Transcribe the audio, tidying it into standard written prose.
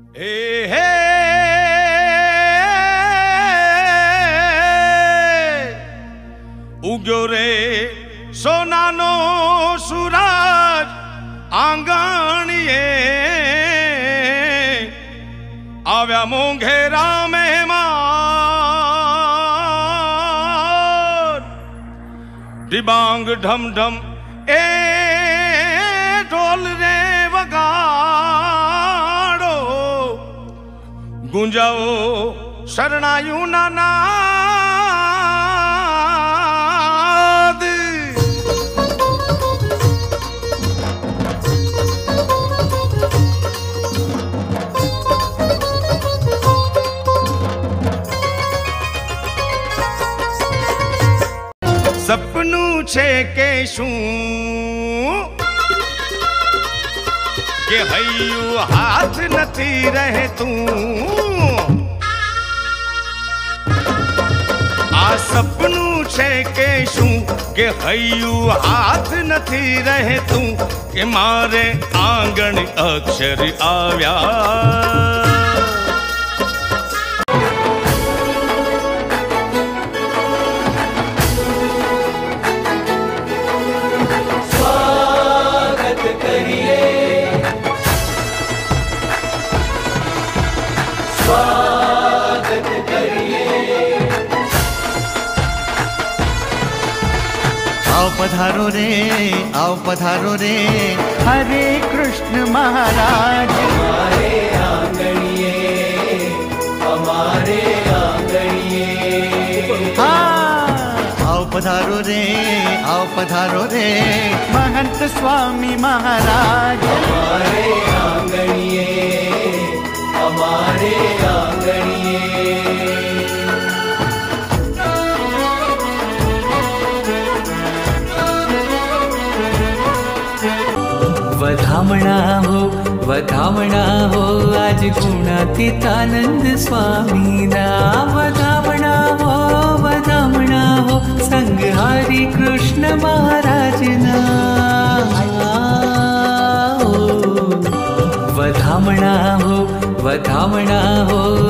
हे उग्यो रे सोनानो सूरज आंगणिए आव्या मोंघेरा मेहमान दिबांग ढम ढम ए ढोल रे वगाड़ो गुंजाओ शरणायु नाद। सपनू छे के शू के हयू हाथ नथी रहे तू आ सपनू छे के शू के हयू हाथ नथी रहे तू के मारे आंगण अक्षर आव्या आओ पधारो रे हरे कृष्ण महाराज हमारे आंगणिए हाँ आओ पधारो रे महंत स्वामी महाराज हमारे आंगणिए वधामणा हो आज गुणातीतानंद स्वामी ना वधामणा हो संग हरि कृष्ण महाराज ना वधामणा हो